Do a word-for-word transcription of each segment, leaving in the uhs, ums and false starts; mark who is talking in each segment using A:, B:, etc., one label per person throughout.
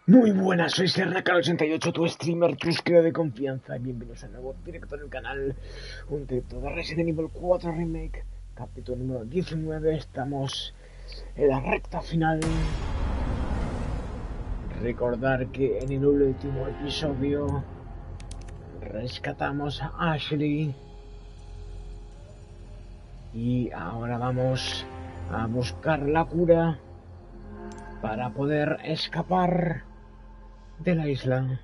A: Muy buenas, soy Serraka ochenta y ocho, tu streamer chusquero de confianza. Y bienvenidos a un nuevo directo en el canal. Un directo de Resident Evil cuatro Remake, capítulo número diecinueve. Estamos en la recta final. Recordar que en el último episodio rescatamos a Ashley. Y ahora vamos a buscar la cura para poder escapar de la isla.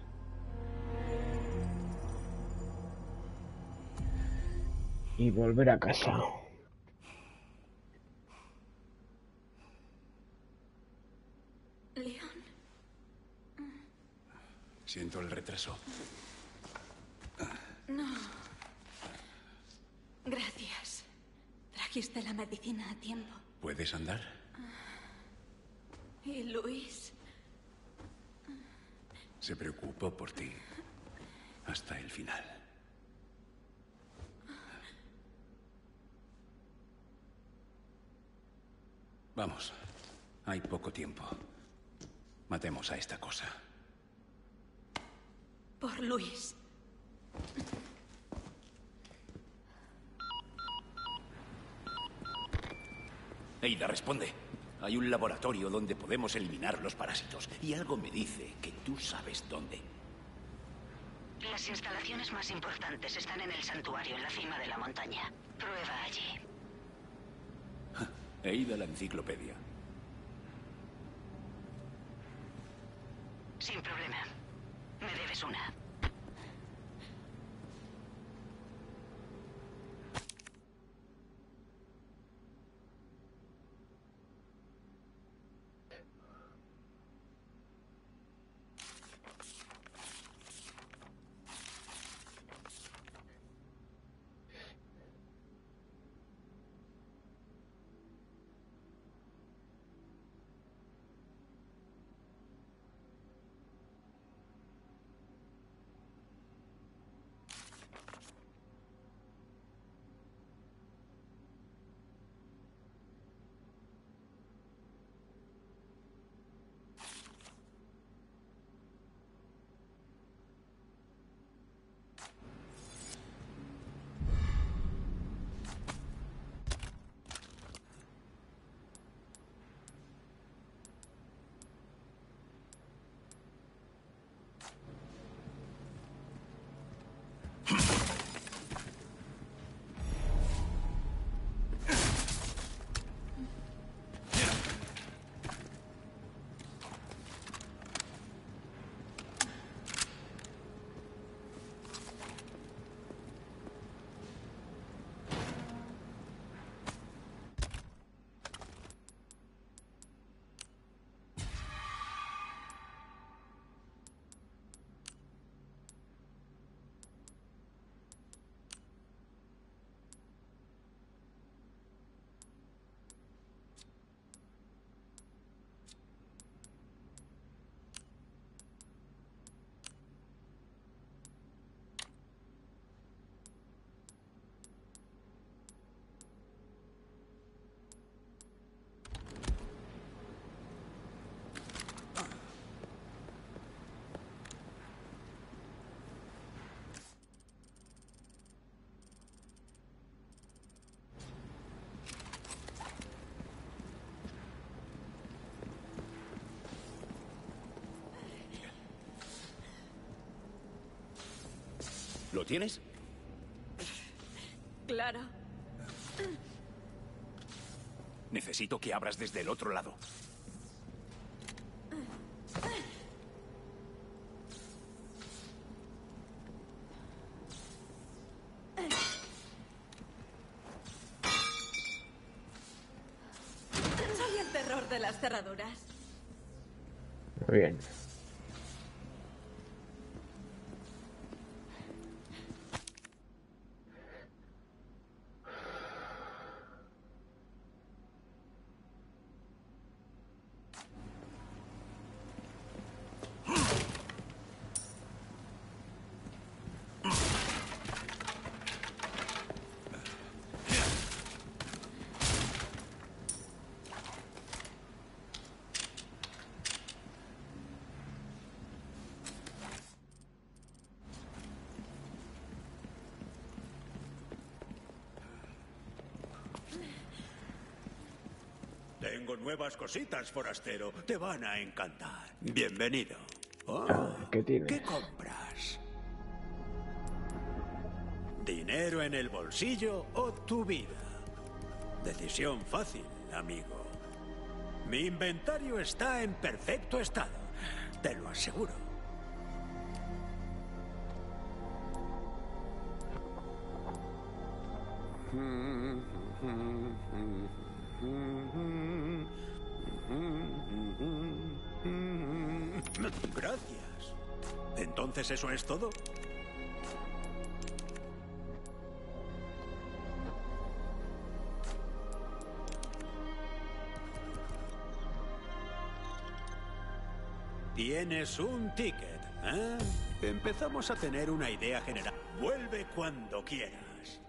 A: Y volver a casa.
B: Leon.
C: Siento el retraso.
B: No. Gracias. Trajiste la medicina a tiempo.
C: ¿Puedes andar?
B: ¿Y Luis?
C: Se preocupó por ti. Hasta el final. Vamos. Hay poco tiempo. Matemos a esta cosa.
B: Por Luis.
D: Ada, responde. Hay un laboratorio donde podemos eliminar los parásitos. Y algo me dice que tú sabes dónde.
E: Las instalaciones más importantes están en el santuario, en la cima de la montaña. Prueba allí.
D: Ada, la enciclopedia.
E: Sin problema. Me debes una.
D: ¿Lo tienes?
B: Claro.
D: Necesito que abras desde el otro lado.
B: Soy el terror de las cerraduras.
A: Muy bien.
D: Tengo nuevas cositas, forastero. Te van a encantar. Bienvenido. Oh,
A: ¿Qué tienes?
D: ¿Qué compras? ¿Dinero en el bolsillo o tu vida? Decisión fácil, amigo. Mi inventario está en perfecto estado. Te lo aseguro. Gracias. ¿Entonces eso es todo? Tienes un ticket, ¿eh? Empezamos a tener una idea general. Vuelve cuando quieras.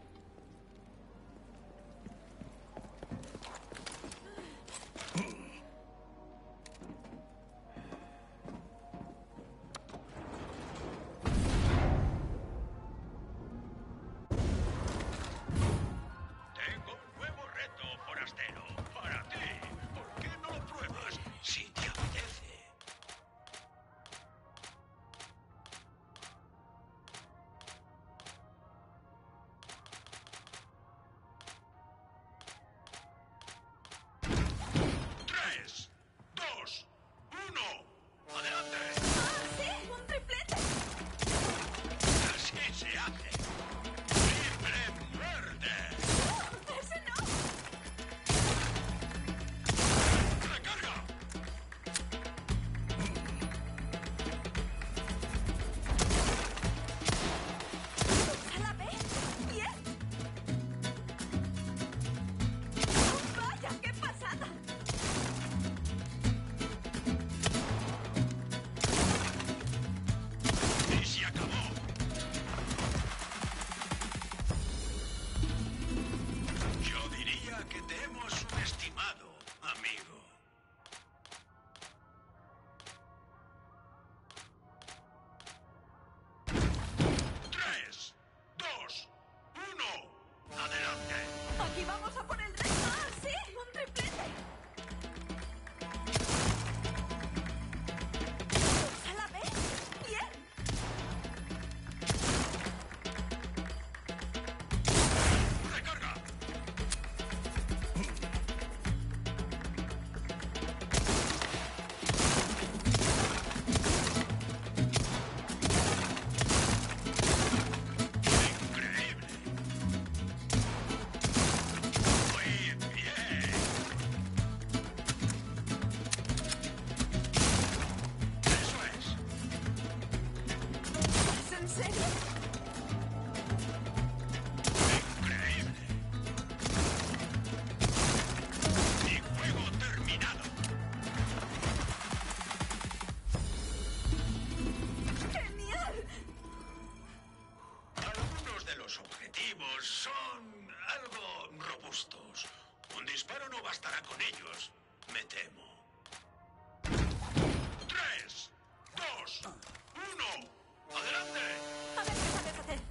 D: Tengo un nuevo reto, forastero. Para ti. ¿Por qué no lo pruebas? Si te apetece. Tres, dos, uno. ¡Adelante!
B: ¡Ah, sí! ¡Un triplete!
D: Así se hace. ¡Triple muerte!
B: ¡Ese no!
D: ¡Recarga!
B: ¿A la vez? ¡Bien! ¡Oh, vaya! ¡Qué pasada!
D: Y se acabó. Yo diría que te hemos subestimado, amigo. Tres, dos, uno. Adelante.
B: ¡Aquí vamos a por el resto! ¡Ah, sí! ¡Un triplete! ¿A la vez? ¡Bien!
D: Recarga. Increíble. Muy bien. Eso es.
B: ¿Es en serio?
D: Increíble. Mi juego terminado.
B: ¡Genial!
D: Algunos de los objetivos son algo robustos. Un disparo no bastará con ellos, me temo. Tres, dos, uno. ¡Adelante!
B: A ver qué sabes hacer.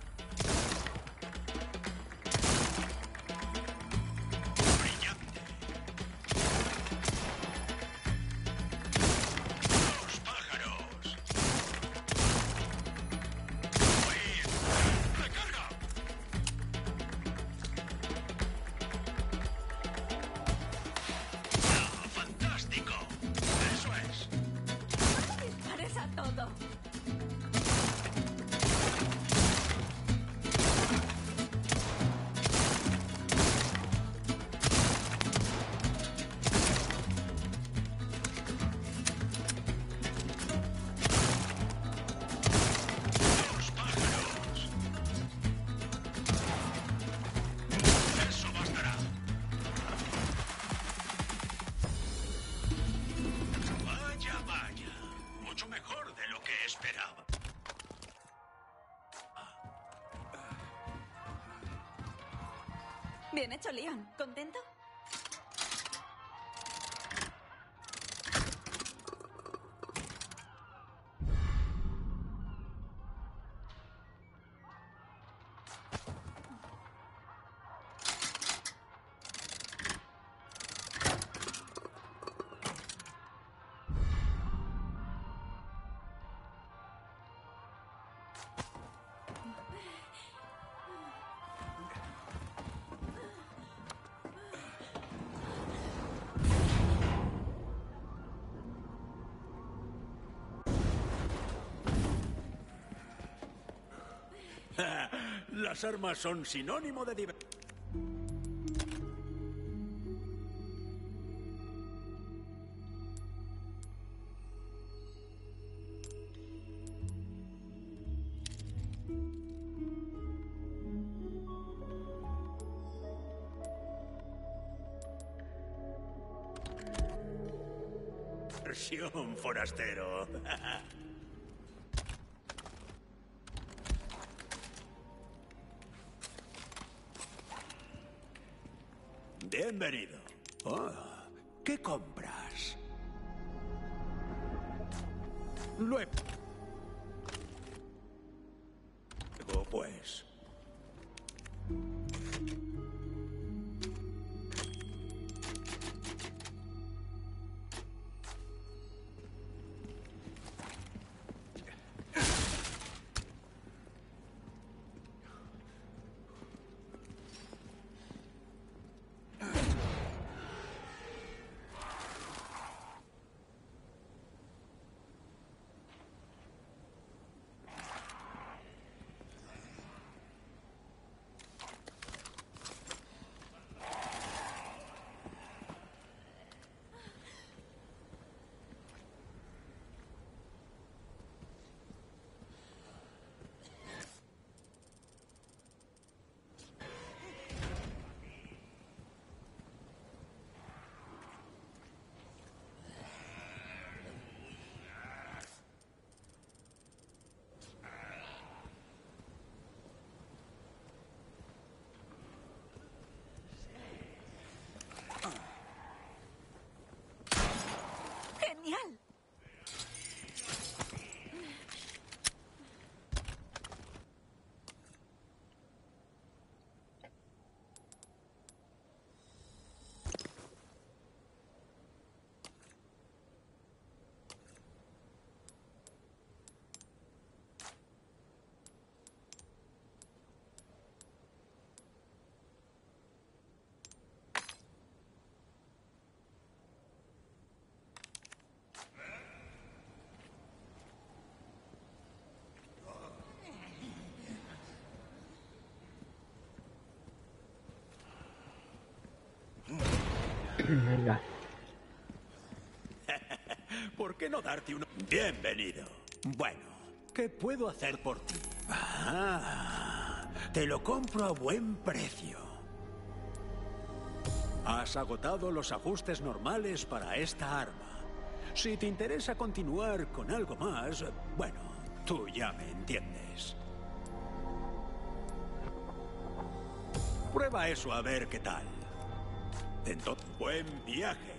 D: Brillante. Dos pájaros. Oíd. Recarga. Ah, fantástico. Eso es.
B: Dispares a todo.
D: Dos pájaros. Eso bastará. Vaya, vaya. Mucho mejor de lo que esperaba.
B: Bien hecho, Leon. ¿Contento?
D: Las armas son sinónimo de diversión. Versión forastero. Bienvenido. Oh, ¿qué compras? Luego, pues.
B: ¡Genial!
A: Venga.
D: ¿Por qué no darte uno? Bienvenido. Bueno, ¿qué puedo hacer por ti? Ah, te lo compro a buen precio. Has agotado los ajustes normales para esta arma. Si te interesa continuar con algo más, bueno, tú ya me entiendes. Prueba eso a ver qué tal. Entonces, buen viaje.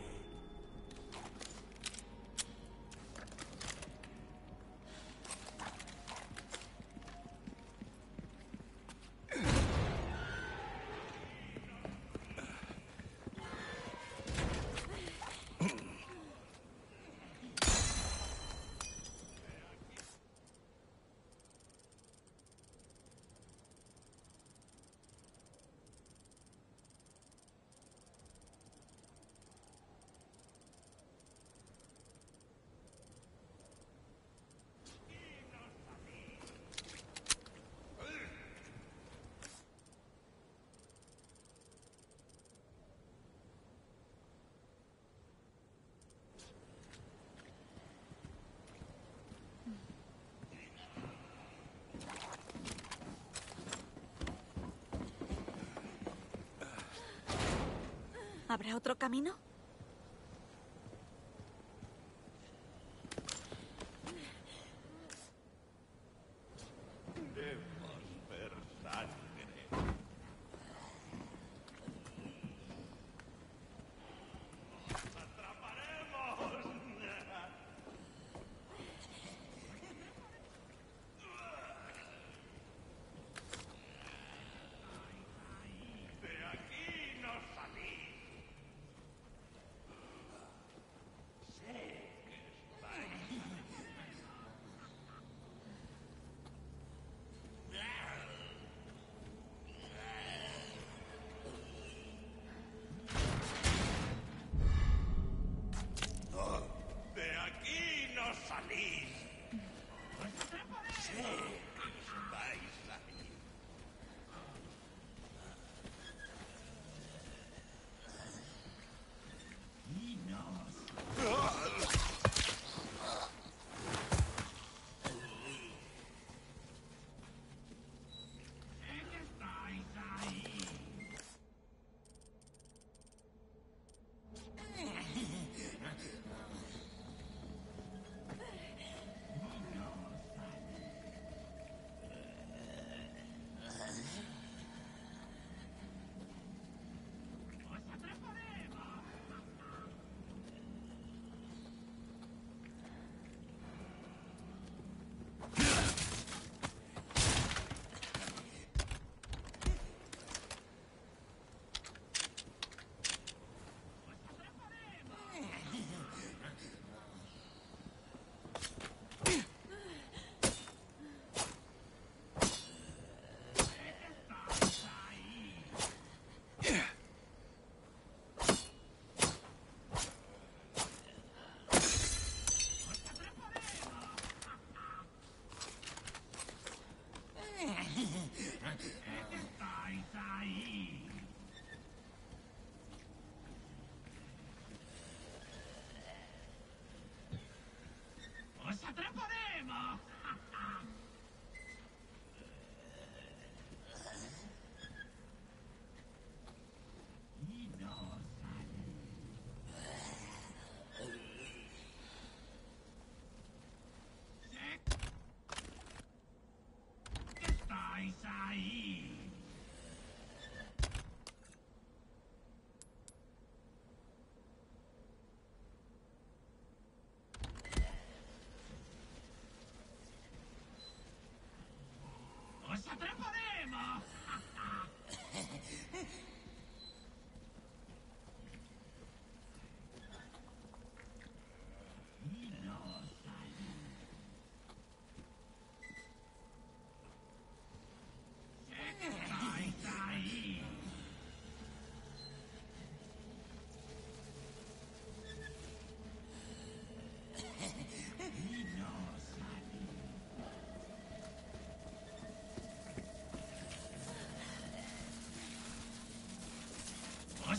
B: ¿Habrá otro camino?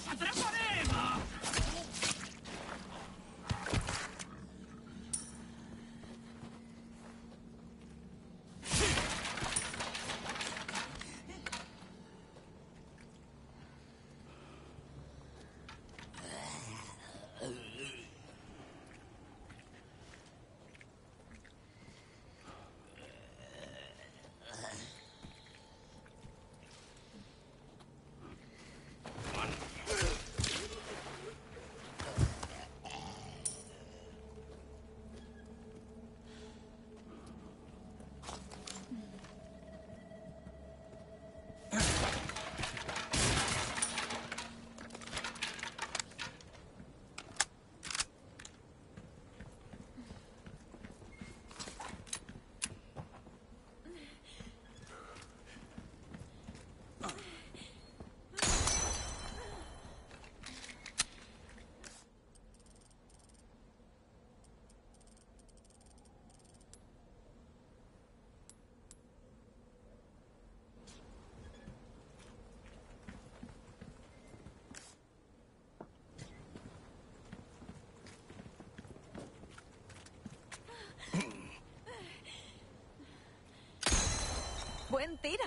D: ¡Os atraparemos!
B: Buen tiro.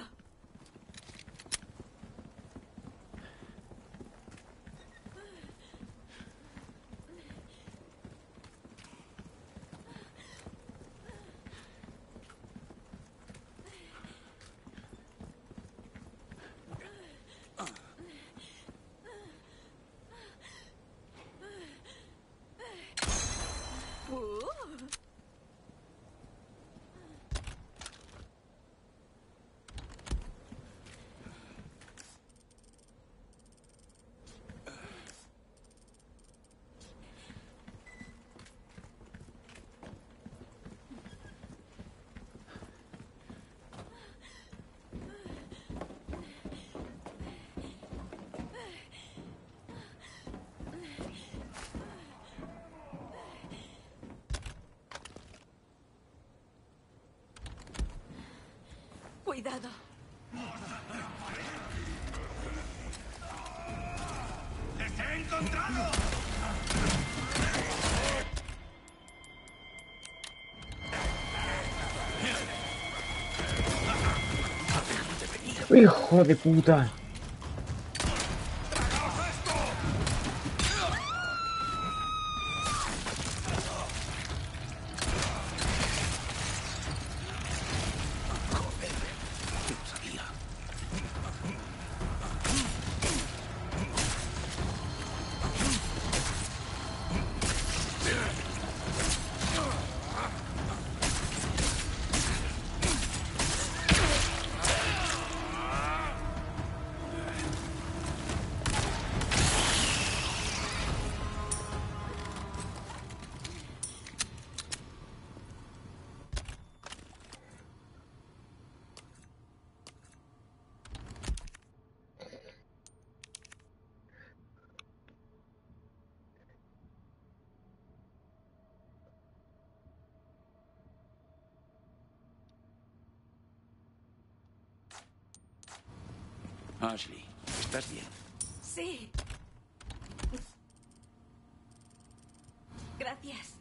B: Cuidado.
D: ¡Les he encontrado!
A: ¡Hijo de puta!
C: Ashley, ¿estás bien?
B: Sí. Gracias.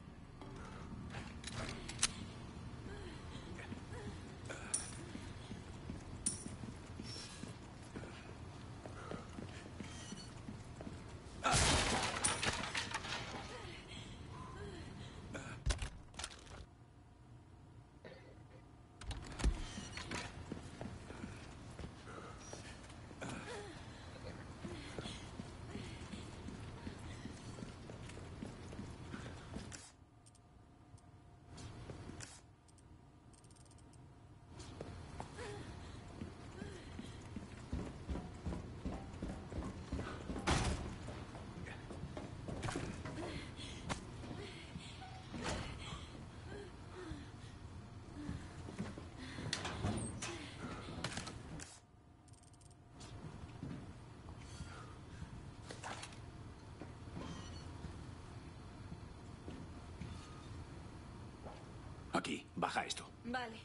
C: Aquí, baja esto.
B: Vale.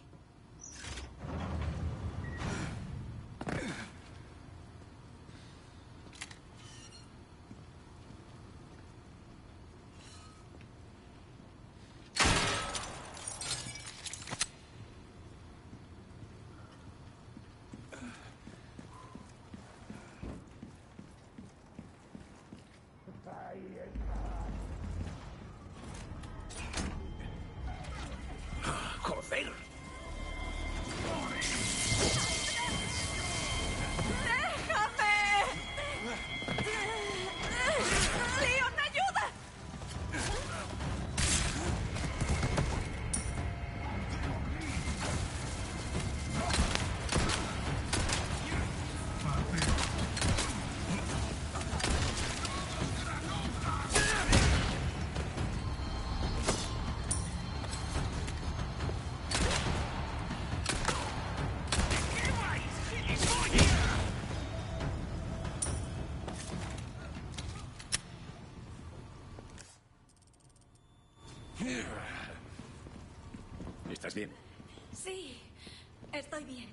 C: bien?
B: Sí, estoy bien.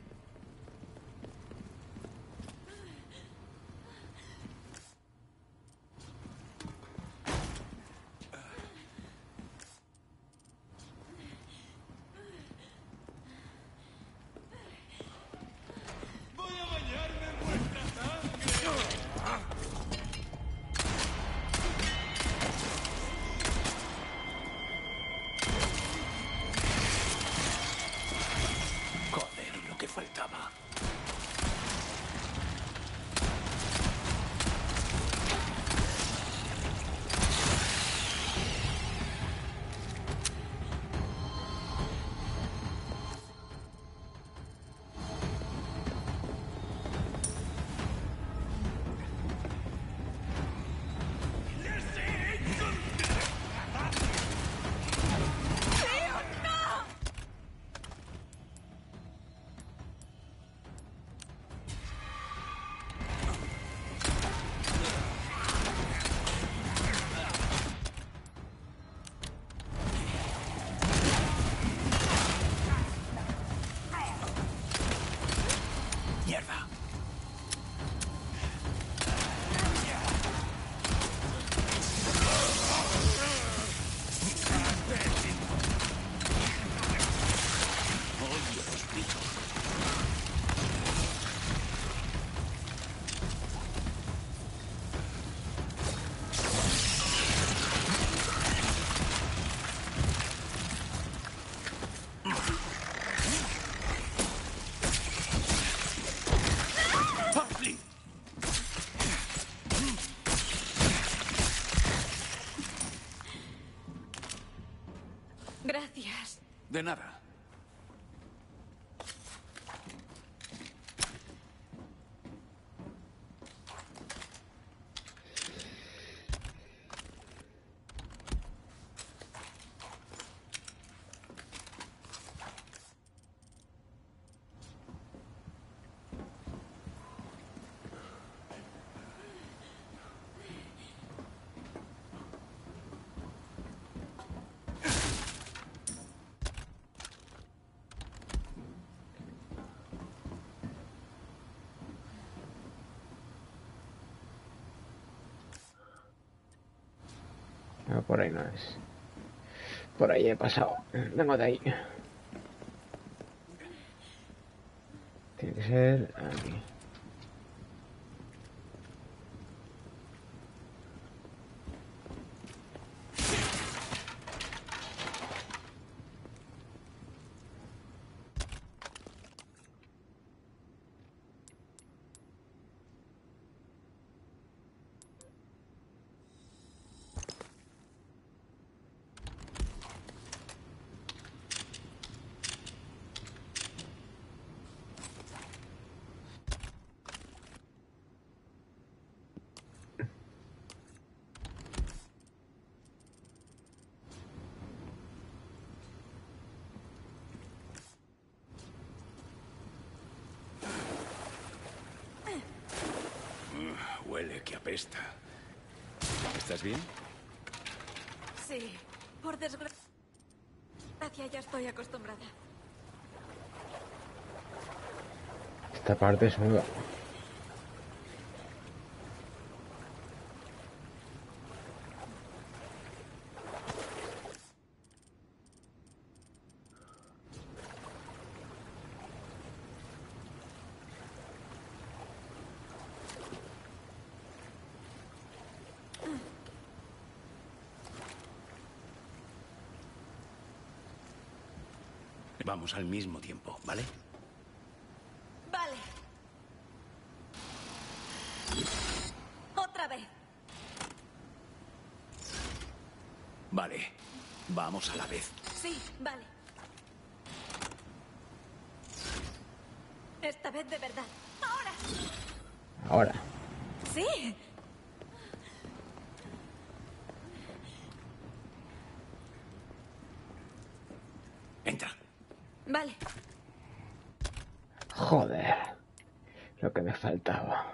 C: Joder, lo que faltaba. Mierda. Odio los bichos. ¡Afli!
B: Gracias.
C: De nada.
A: No, por ahí no es. Por ahí he pasado. Vengo de ahí. Tiene que ser aquí.
C: Huele que apesta. ¿Estás bien?
B: Sí, por desgracia ya estoy acostumbrada.
A: Esta parte es nueva.
C: Vamos al mismo tiempo, ¿vale?
B: Vale. Otra vez.
C: Vale. Vamos a la vez.
B: Sí, vale. Esta vez de verdad. Ahora.
A: Ahora.
B: Sí.
C: Entra.
B: Vale.
A: Joder. Lo que me faltaba.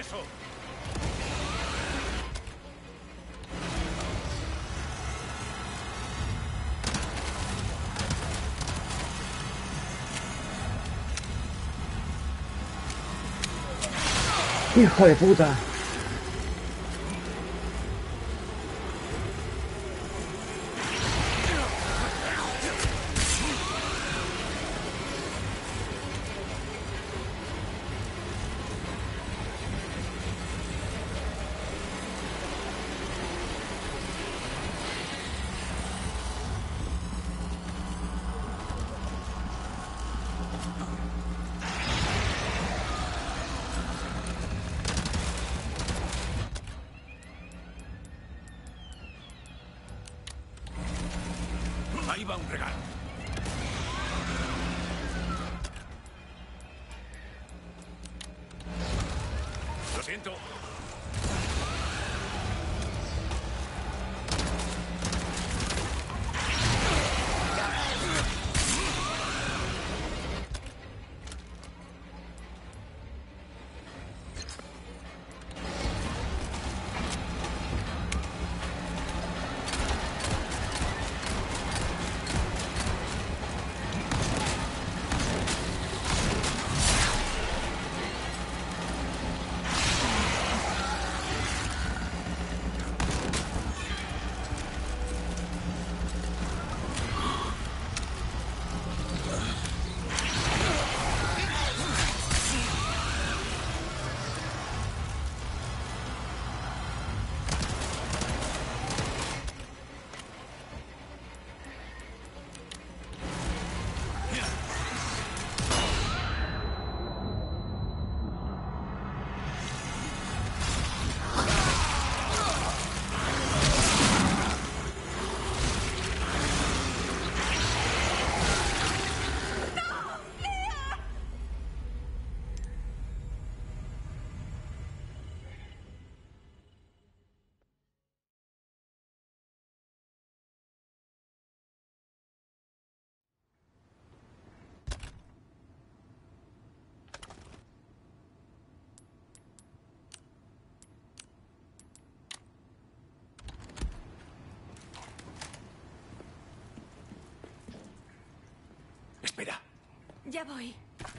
C: eso!
A: ¡Hijo de puta!
C: Ahí va un regalo. Lo siento. Espera.
B: Ya voy.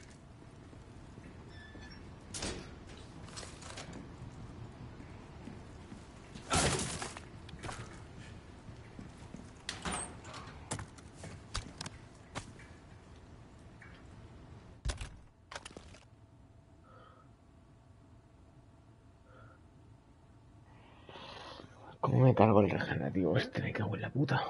A: ¿Cómo me cargo el regenerativo este? Me cago en la puta.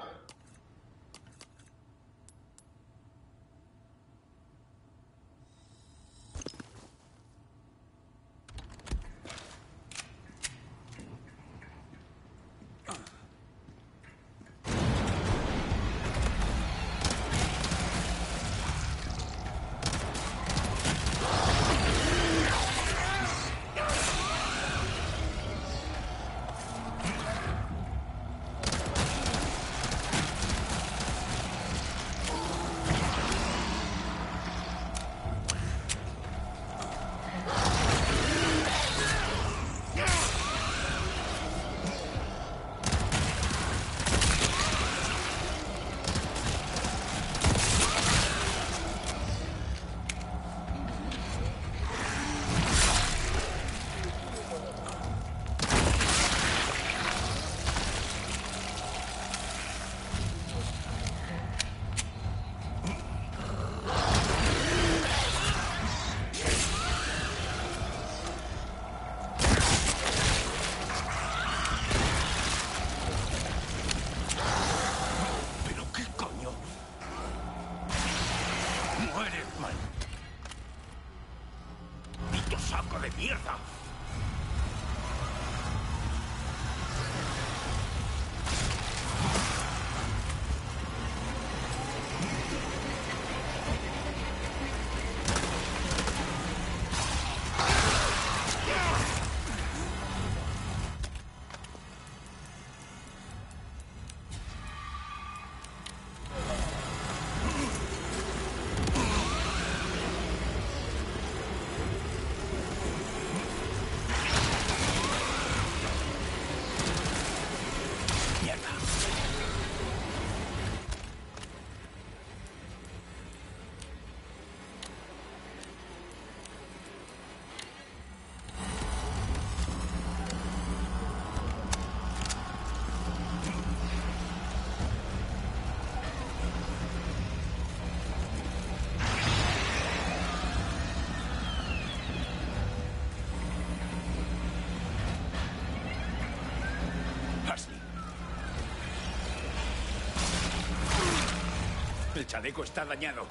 C: El chaleco está dañado.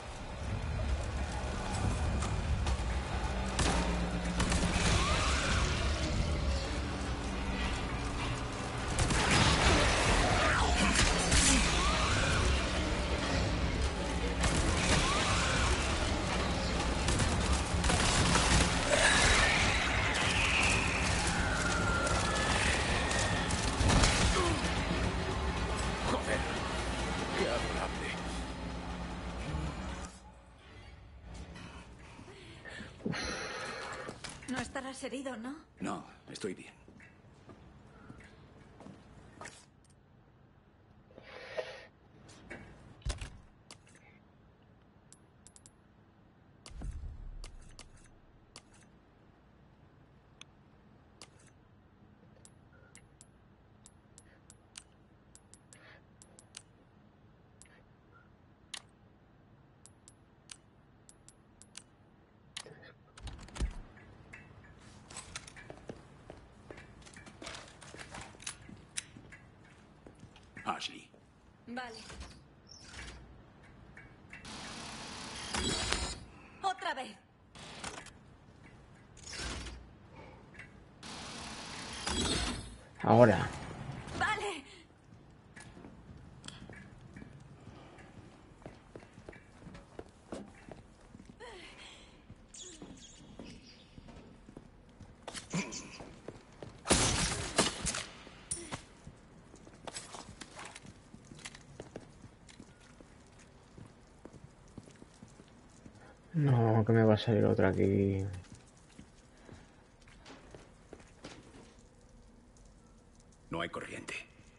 B: No estarás herido, ¿no?
C: No, estoy bien. Ashley.
B: Vale. Otra vez.
A: Ahora.
B: Vale.
A: No, que me va a salir otra aquí.
C: No hay corriente.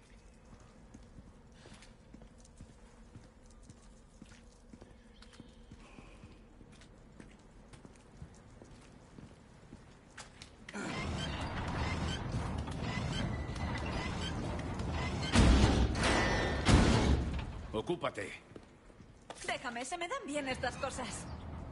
C: Ocúpate.
B: Déjame, se me dan bien estas cosas.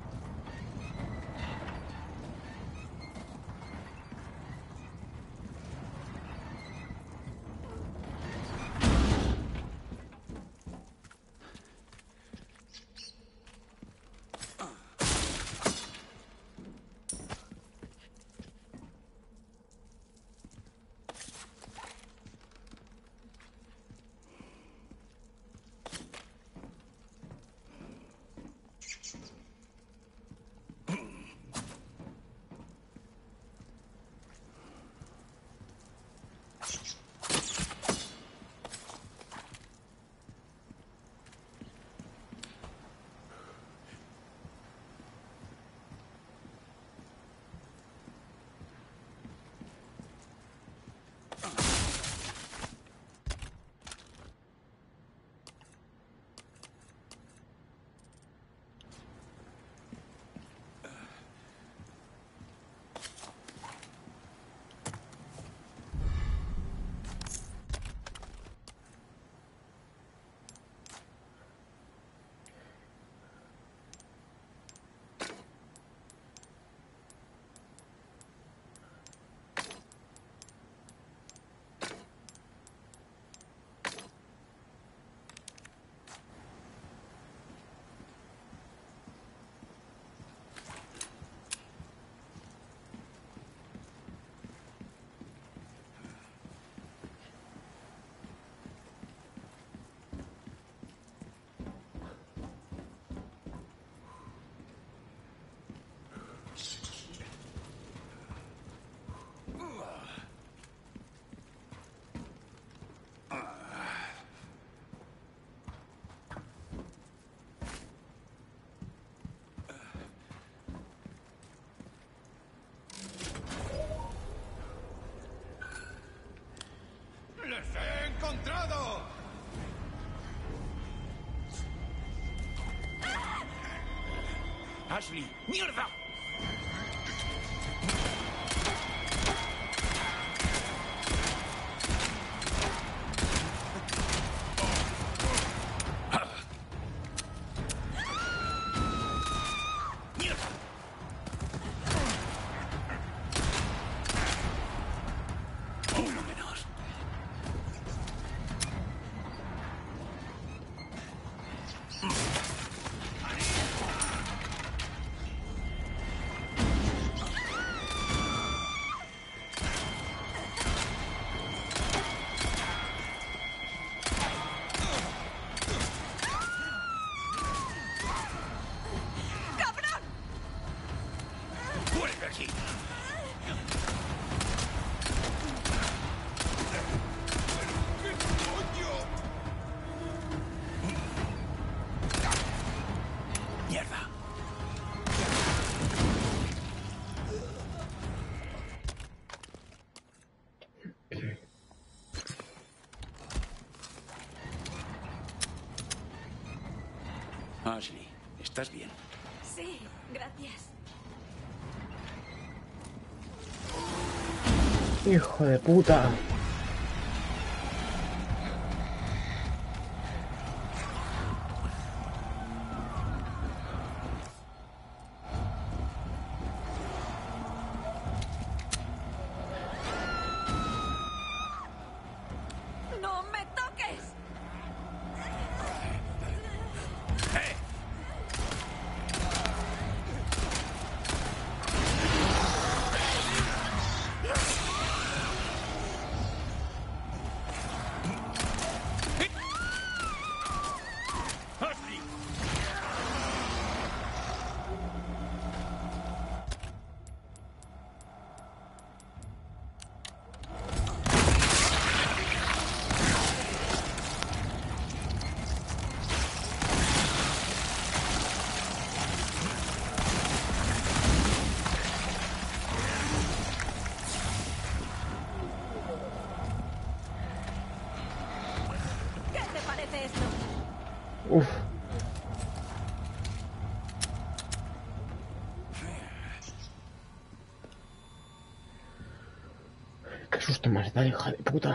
C: ¡Les he encontrado! ¡Ashley! ¡Mierda!
D: aquí. Mierda. Ashley, ¿estás bien?
B: Sí, gracias.
A: Hijo de puta.
B: ¡No me toques!
D: Ashley.
B: ¿Qué te parece esto?
A: Uf. Qué susto más da, hija de puta.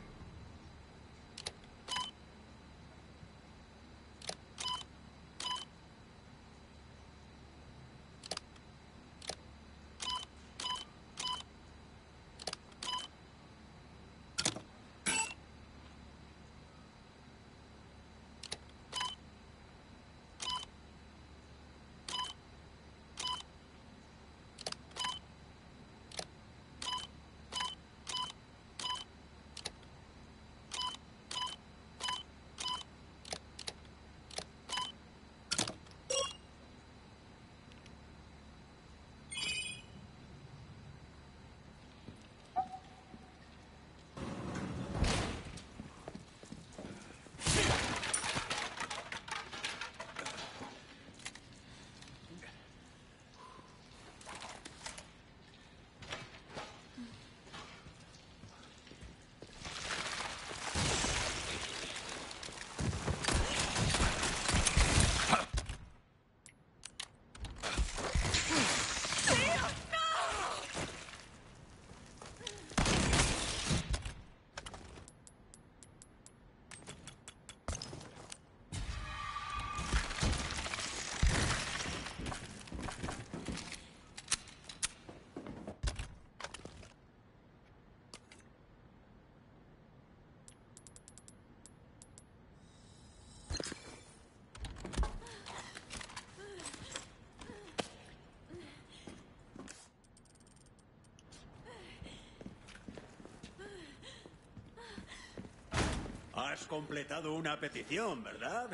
D: Has completado una petición, ¿verdad?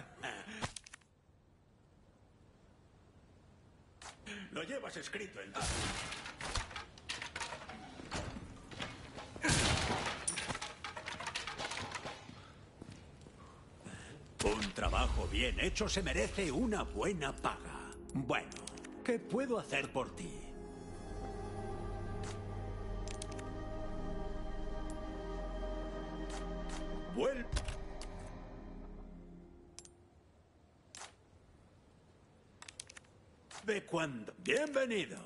D: Lo llevas escrito en tu... Un trabajo bien hecho se merece una buena paga. Bueno, ¿qué puedo hacer por ti? Vuelve. ¿De cuándo? Bienvenido.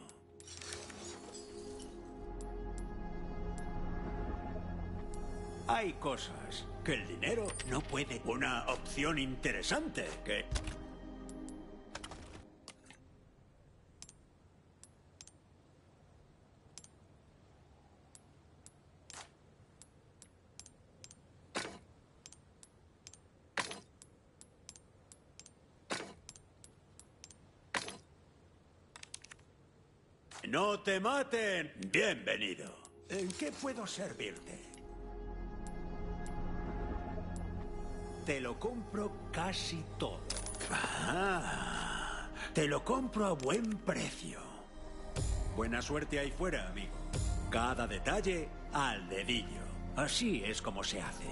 D: Hay cosas que el dinero no puede. Una opción interesante que... ¡No te maten! Bienvenido. ¿En qué puedo servirte? Te lo compro casi todo. Ah, te lo compro a buen precio. Buena suerte ahí fuera, amigo. Cada detalle al dedillo. Así es como se hace.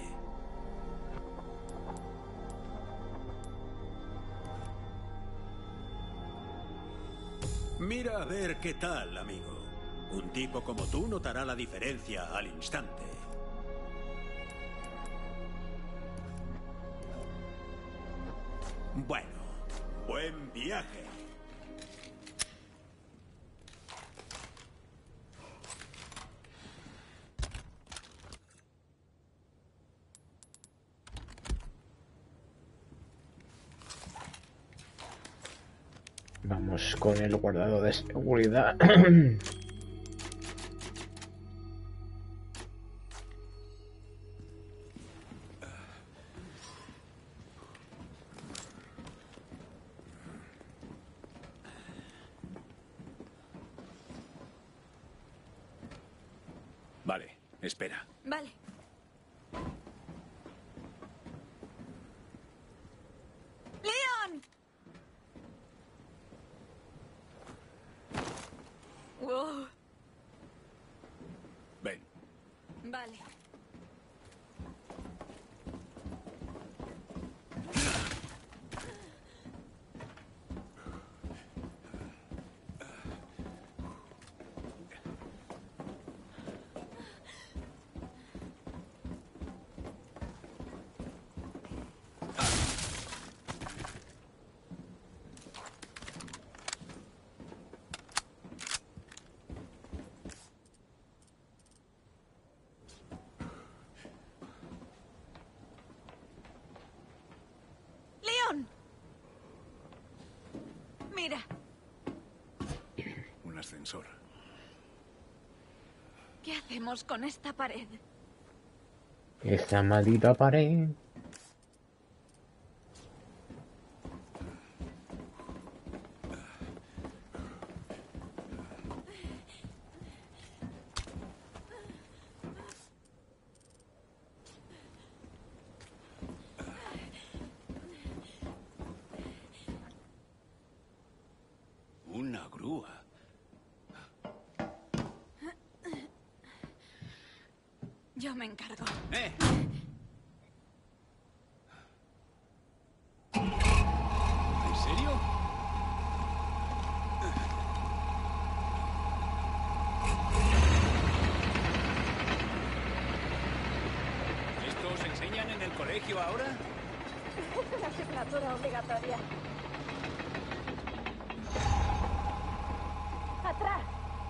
D: Mira a ver qué tal, amigo. Un tipo como tú notará la diferencia al instante. Bueno, buen viaje.
A: Vamos con el guardado de seguridad.
C: Vale, espera.
B: Vale. ¡Leon! Wow.
C: Ven.
B: Vale. ¡Leon! Mira.
C: Un ascensor.
B: ¿Qué hacemos con esta pared?
A: Esta maldita pared.
C: Una grúa.
B: Yo me encargo.
C: ¡Eh! ¿En serio? ¿Esto os enseñan en el colegio ahora?
B: Es una asignatura obligatoria. ¡Atrás!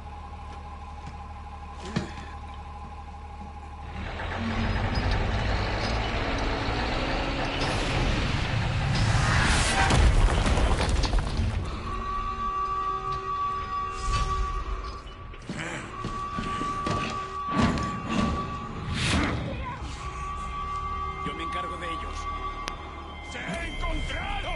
C: Yo me encargo de ellos.
D: ¡Se ha encontrado!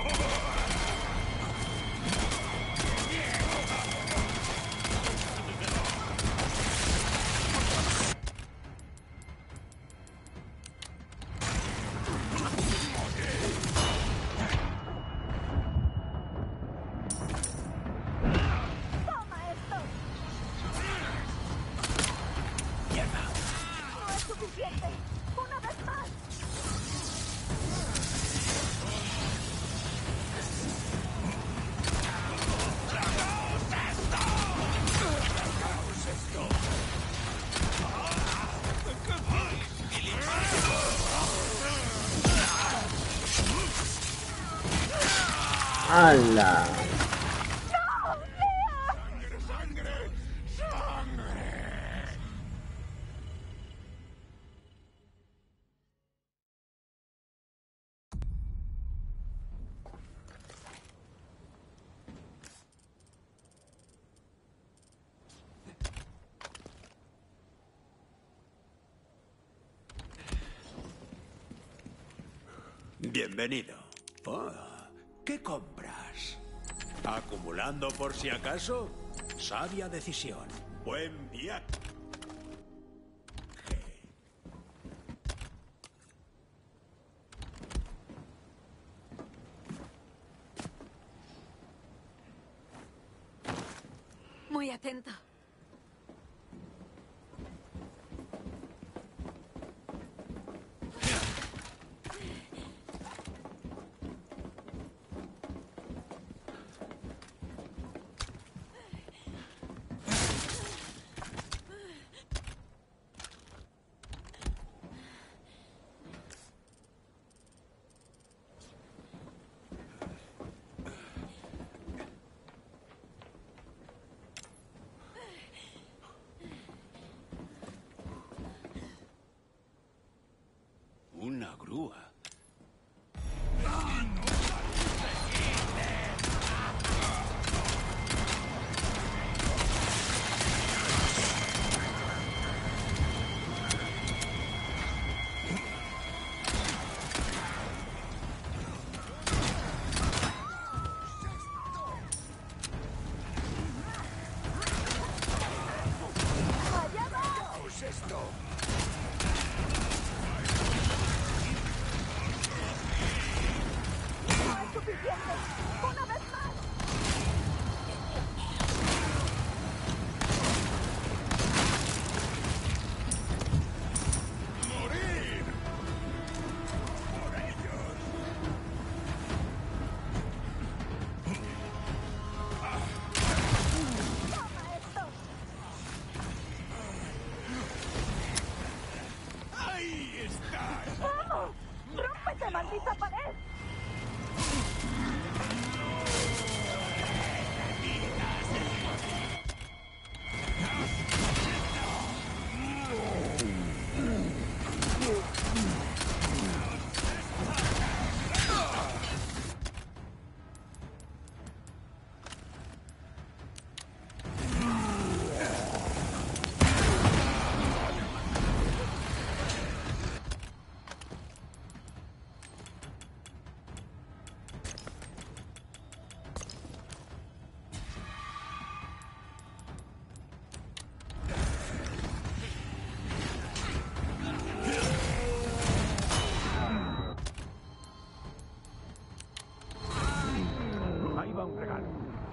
B: ¡Toma esto! No es suficiente. ¡Una vez más!
A: ¡Hala!
D: Bienvenido. Oh, ¿qué compras? ¿Acumulando por si acaso? Sabia decisión. Buen viaje.
B: Muy atento.
F: ¡Maldita pared!
G: Ahí va un regalo.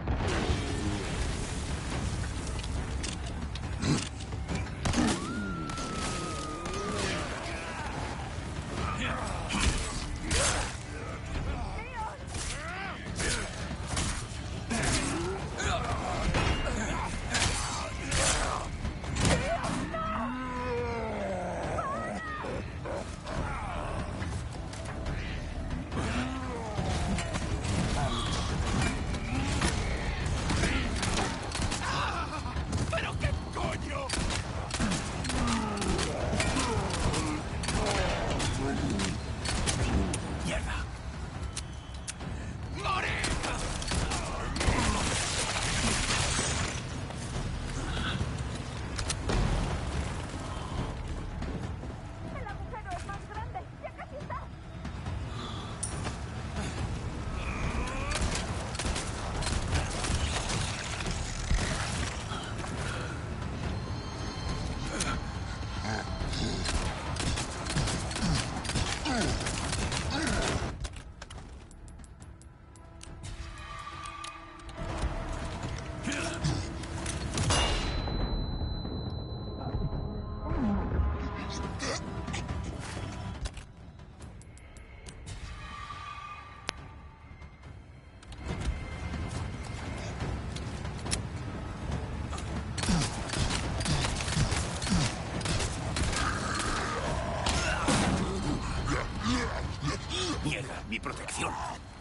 D: Mierda, mi protección.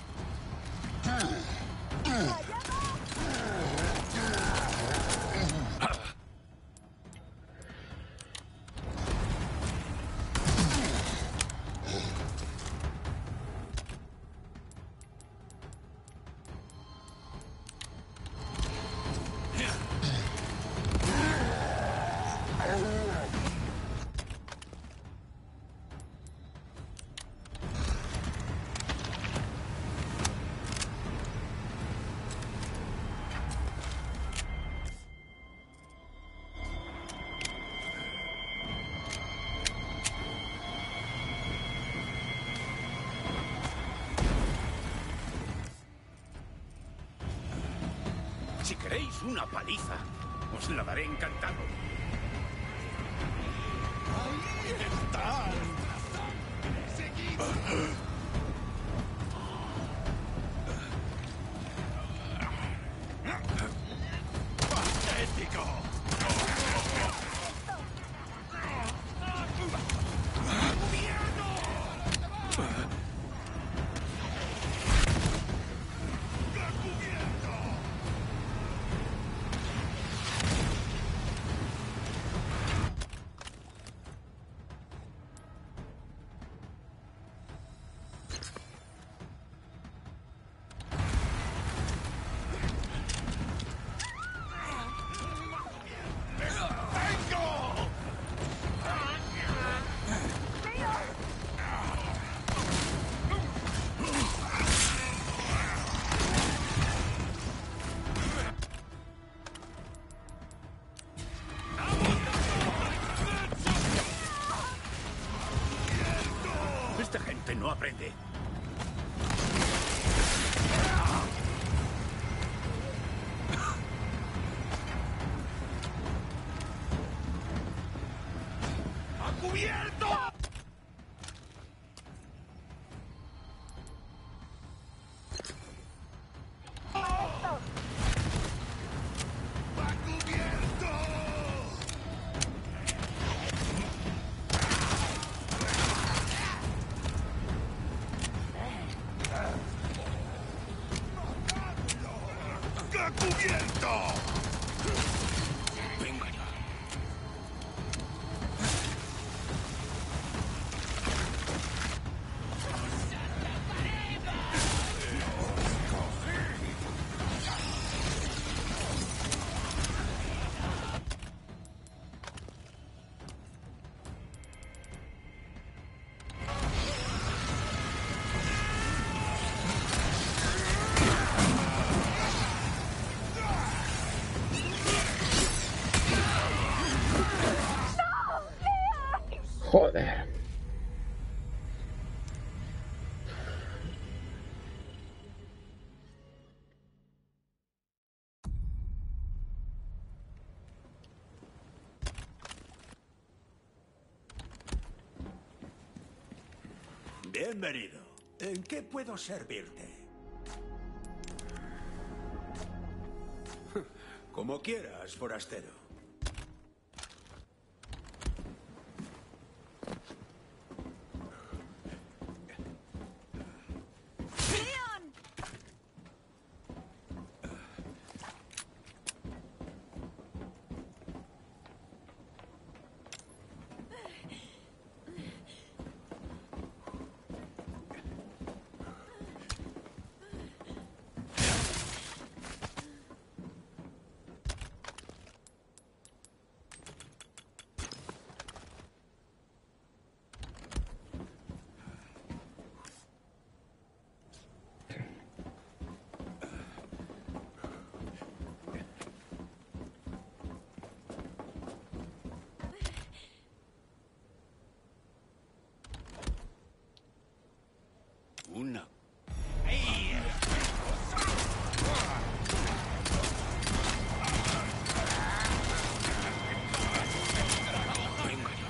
D: Si queréis una paliza, os la daré encantado. ¡Ahí está! ¡Seguid! ¡Patético! Esta gente no aprende. ¡A cubierto!
C: Venga ya.
A: Joder.
D: Bienvenido. ¿En qué puedo servirte? Como quieras, forastero.
C: Una. Venga ya.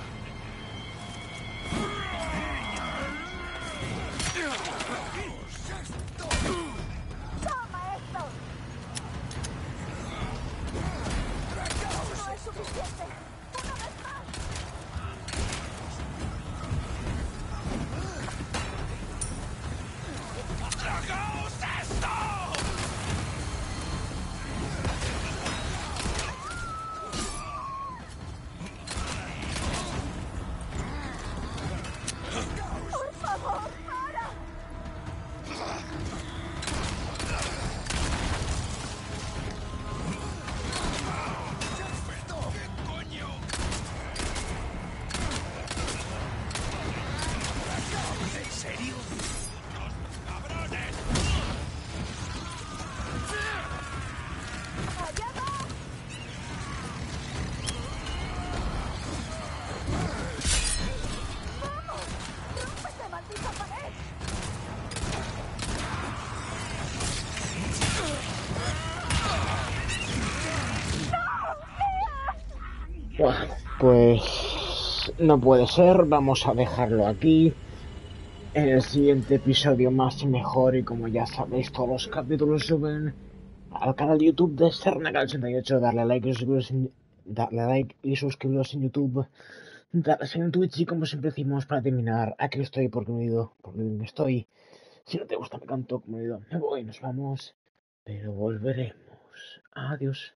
F: ¡Toma esto! No es suficiente. ¡Una vez más!
C: ¡Tragaos esto!
F: ¡Por favor, para!
C: ¿En serio?
F: ¡Allá va! ¡Vamos! ¡Rómpete, maldita pared!
A: Bueno, pues no puede ser, vamos a dejarlo aquí. En el siguiente episodio más y mejor, y como ya sabéis, todos los capítulos suben al canal de YouTube de Sernacal ochenta y ocho. Darle like y suscribiros en, darle like y suscribiros en YouTube, darle seguir en Twitch, y como siempre decimos para terminar, aquí estoy porque me he ido, porque me estoy. Si no te gusta me canto, como he ido, me voy, nos vamos, pero volveremos. Adiós.